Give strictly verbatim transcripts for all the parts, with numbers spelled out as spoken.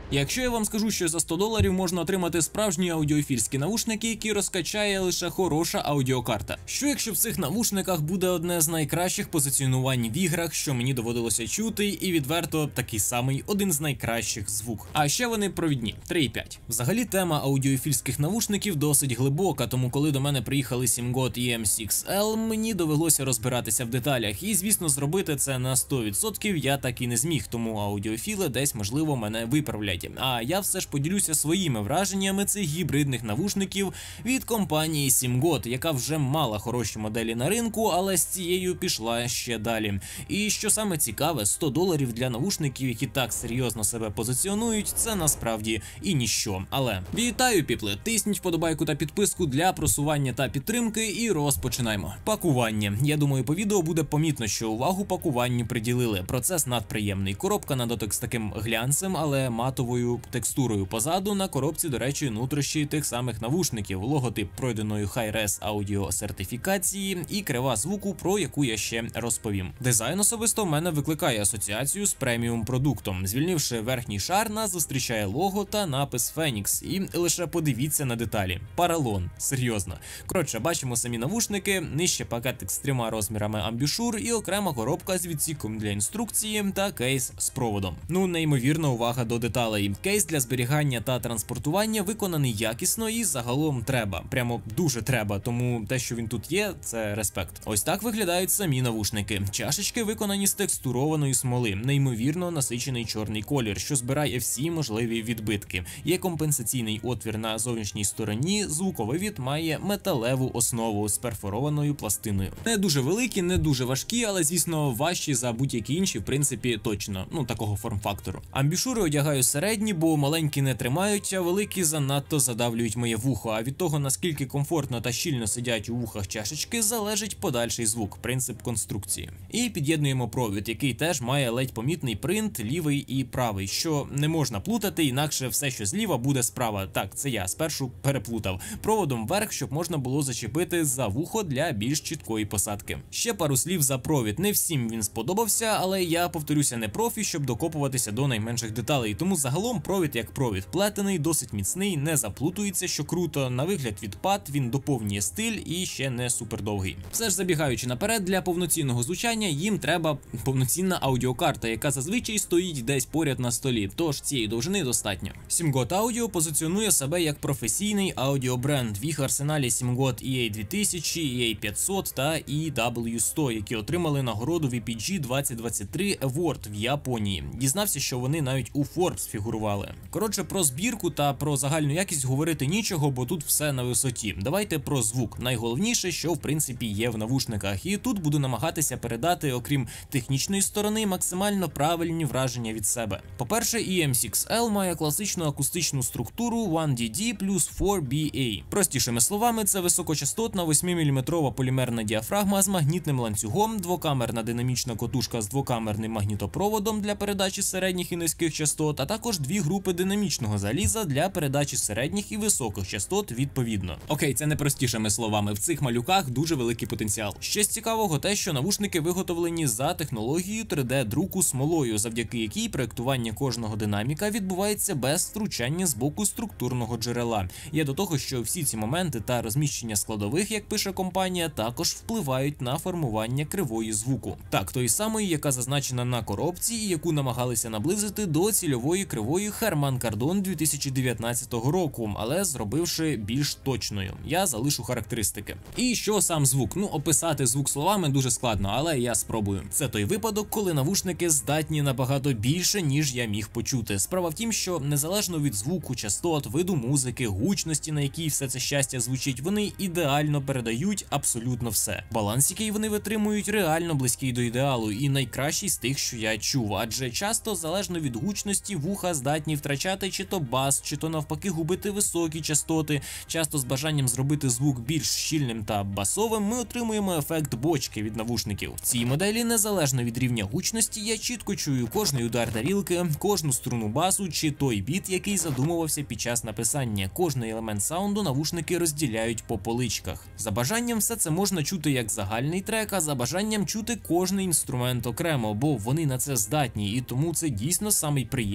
Якщо я вам скажу, що за сто доларів можна отримати справжні аудіофільські навушники, які розкачає лише хороша аудіокарта. Що якщо в цих навушниках буде одне з найкращих позиціонувань в іграх, що мені доводилося чути, і відверто такий самий один з найкращих звук. А ще вони провідні, три і п'ять. Взагалі тема аудіофільських навушників досить глибока, тому коли до мене приїхали Сімгот і ем сікс ел, мені довелося розбиратися в деталях. І звісно, зробити це на сто відсотків я так і не зміг, тому аудіофіли десь можливо мене виправлять. А я все ж поділюся своїми враженнями цих гібридних навушників від компанії Сімгот, яка вже мала хороші моделі на ринку, але з цією пішла ще далі. І що саме цікаве, сто доларів для навушників, які так серйозно себе позиціонують, це насправді і ніщо. Але вітаю, піпли! Тисніть вподобайку та підписку для просування та підтримки і розпочинаємо. Пакування. Я думаю, по відео буде помітно, що увагу пакуванню приділили. Процес надприємний. Коробка на дотик з таким глянцем, але матовою текстурою. Позаду на коробці, до речі, нутрощі тих самих навушників, логотип пройденої Hi-Res аудіо сертифікації і крива звуку, про яку я ще розповім. Дизайн особисто в мене викликає асоціацію з преміум продуктом. Звільнивши верхній шар, нас зустрічає лого та напис Phoenix. І лише подивіться на деталі. Паралон. Серйозно. Коротше, бачимо самі навушники, нижче пакетик з трьома розмірами амбушур і окрема коробка з відсіком для інструкції та кейс з проводом. Ну, неймовірна увага до деталей. Кейс для зберігання та транспортування виконаний якісно і загалом треба. Прямо дуже треба, тому те, що він тут є, це респект. Ось так виглядають самі навушники. Чашечки виконані з текстурованої смоли, неймовірно насичений чорний колір, що збирає всі можливі відбитки. Є компенсаційний отвір на зовнішній стороні, звуковивід має металеву основу з перфорованою пластиною. Не дуже великі, не дуже важкі, але звісно важчі за будь-які інші, в принципі, точно, ну такого форм-фактору. Амбушури одягаю середні, бо маленькі не тримають, а великі занадто задавлюють моє вухо, а від того, наскільки комфортно та щільно сидять у вухах чашечки, залежить подальший звук, принцип конструкції. І під'єднуємо провід, який теж має ледь помітний принт, лівий і правий, що не можна плутати, інакше все, що зліва, буде справа. Так, це я спершу переплутав. Проводом вверх, щоб можна було зачепити за вухо для більш чіткої посадки. Ще пару слів за провід. Не всім він сподобався, але я повторюся, не профі, щоб докопуватися до найменших деталей, тому загалом провід як провід. Плетений, досить міцний, не заплутується, що круто. На вигляд відпад, він доповнює стиль і ще не супердовгий. Все ж забігаючи наперед, для повноцінного звучання їм треба повноцінна аудіокарта, яка зазвичай стоїть десь поряд на столі, тож цієї довжини достатньо. Сімгот Audio позиціонує себе як професійний аудіобренд. В їх арсеналі Сімгот і ей дві тисячі, і ей п'ятсот та і дабл ю сто, які отримали нагороду ві пі джі двадцять двадцять три Award в Японії. Дізнався, що вони навіть у Forbes фігурували. Коротше, про збірку та про загальну якість говорити нічого, бо тут все на висоті. Давайте про звук. Найголовніше, що в принципі є в навушниках. І тут буду намагатися передати, окрім технічної сторони, максимально правильні враження від себе. По-перше, і ем сікс ел має класичну акустичну структуру один ді ді плюс чотири бі ей. Простішими словами, це високочастотна восьмиміліметрова полімерна діафрагма з магнітним ланцюгом, двокамерна динамічна котушка з двокамерним магнітопроводом для передачі середніх і низьких частот, а також дві групи динамічного заліза для передачі середніх і високих частот відповідно. Окей, це не простішими словами, в цих малюках дуже великий потенціал. Ще з цікавого те, що навушники виготовлені за технологією три де друку смолою, завдяки якій проєктування кожного динаміка відбувається без втручання з боку структурного джерела. Є до того, що всі ці моменти та розміщення складових, як пише компанія, також впливають на формування кривої звуку. Так, тої самої, яка зазначена на коробці і яку намагалися наблизити до цільової кривої Harman Kardon дві тисячі дев'ятнадцятого року, але зробивши більш точною. Я залишу характеристики. І що сам звук? Ну, описати звук словами дуже складно, але я спробую. Це той випадок, коли навушники здатні набагато більше, ніж я міг почути. Справа в тім, що незалежно від звуку, частот, виду музики, гучності, на якій все це щастя звучить, вони ідеально передають абсолютно все. Баланс, який вони витримують, реально близький до ідеалу і найкращий з тих, що я чув, адже часто, залежно від гучності, вуха здатні втрачати чи то бас, чи то навпаки губити високі частоти. Часто з бажанням зробити звук більш щільним та басовим ми отримуємо ефект бочки від навушників. В цій моделі, незалежно від рівня гучності, я чітко чую кожний удар тарілки, кожну струну басу чи той біт, який задумувався під час написання. Кожний елемент саунду навушники розділяють по поличках. За бажанням все це можна чути як загальний трек, а за бажанням чути кожний інструмент окремо, бо вони на це здатні, і тому це дійсно самий приємний і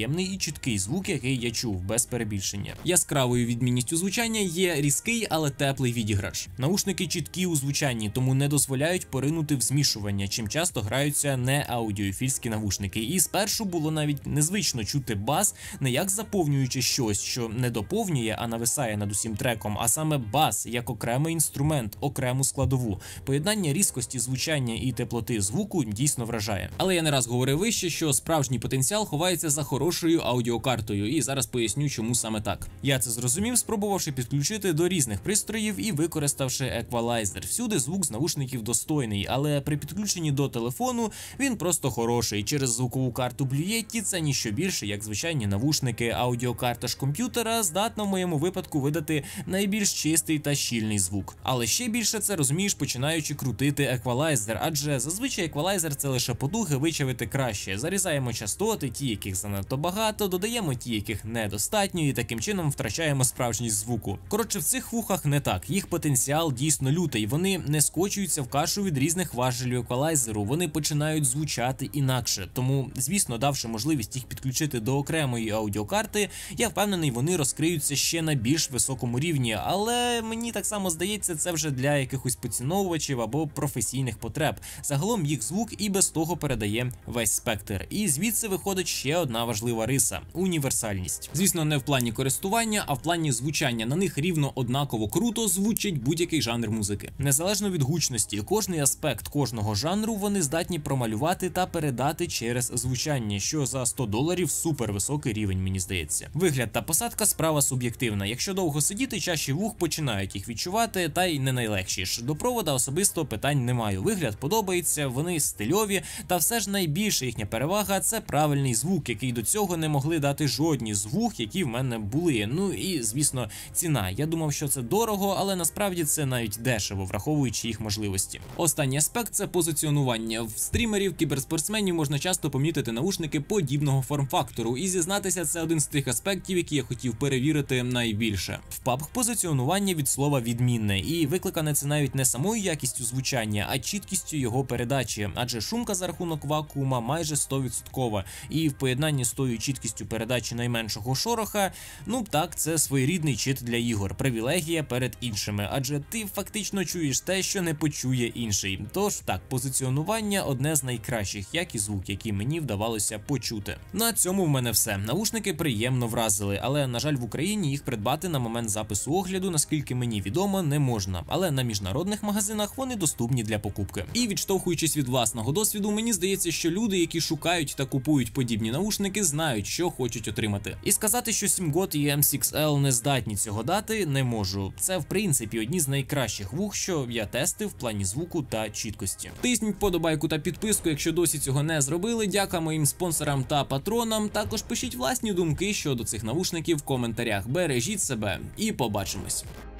чіткий звук, який я чув, без перебільшення. Яскравою відмінністю звучання є різкий, але теплий відіграш. Наушники чіткі у звучанні, тому не дозволяють поринути в змішування, чим часто граються не аудіофільські навушники. І спершу було навіть незвично чути бас, не як заповнюючи щось, що не доповнює, а нависає над усім треком, а саме бас як окремий інструмент, окрему складову. Поєднання різкості звучання і теплоти звуку дійсно вражає. Але я не раз говорив вище, що справжній потенціал ховається за хорошою аудіокартою, і зараз поясню, чому саме так. Я це зрозумів, спробувавши підключити до різних пристроїв і використавши еквалайзер. Всюди звук з навушників достойний, але при підключенні до телефону він просто хороший. Через звукову карту Blue Yeti це ніщо більше, як звичайні навушники. Аудіокарта ж комп'ютера здатна в моєму випадку видати найбільш чистий та щільний звук. Але ще більше це розумієш, починаючи крутити еквалайзер, адже зазвичай еквалайзер це лише потуги вичавити краще. Зарізаємо частоти, ті, яких занадто багато, додаємо ті, яких недостатньо, і таким чином втрачаємо справжність звуку. Коротше, в цих вухах не так. Їх потенціал дійсно лютий. Вони не скочуються в кашу від різних важелів еквалайзеру, вони починають звучати інакше. Тому, звісно, давши можливість їх підключити до окремої аудіокарти, я впевнений, вони розкриються ще на більш високому рівні, але мені так само здається, це вже для якихось поціновувачів або професійних потреб. Загалом їх звук і без того передає весь спектр. І звідси виходить ще одна важлива риса – універсальність. Звісно, не в плані користування, а в плані звучання. На них рівно однаково круто звучить будь-який жанр музики. Незалежно від гучності, кожний аспект кожного жанру вони здатні промалювати та передати через звучання, що за сто доларів супер високий рівень, мені здається. Вигляд та посадка справа суб'єктивна. Якщо довго сидіти, чаші вух починають їх відчувати, та й не найлегші ж. До провода особисто питань не маю. Вигляд подобається, вони стильові, та все ж найбільша їхня перевага – це правильний звук, який до цього не могли дати жодні з вух, які в мене були. Ну і, звісно, ціна. Я думав, що це дорого, але насправді це навіть дешево, враховуючи їх можливості. Останній аспект – це позиціонування. В стрімерів, кіберспортсменів можна часто помітити наушники подібного форм-фактору, і зізнатися, це один з тих аспектів, які я хотів перевірити найбільше. В пабг позиціонування від слова відмінне, і викликане це навіть не самою якістю звучання, а чіткістю його передачі, адже шумка за рахунок вакуума майже сто відсотків, і в поєднанні з тою чіткістю передачі найменшого шороха, ну так, це своєрідний чит для ігор, привілегія перед іншими, адже ти фактично чуєш те, що не почує інший. Тож так, позиціонування одне з найкращих, як і звук, який мені вдавалося почути. На цьому в мене все. Навушники приємно вразили, але, на жаль, в Україні їх придбати на момент запису огляду, наскільки мені відомо, не можна, але на міжнародних магазинах вони доступні для покупки. І відштовхуючись від власного досвіду, мені здається, що люди, які шукають та купують подібні наушники, знають, що хочуть отримати. І сказати, що Сімгот і ем сікс ел не здатні цього дати, не можу. Це, в принципі, одні з найкращих вух, що я тестив в плані звуку та чіткості. Тисніть вподобайку та підписку, якщо досі цього не зробили. Дяка моїм спонсорам та патронам. Також пишіть власні думки щодо цих навушників в коментарях. Бережіть себе і побачимось.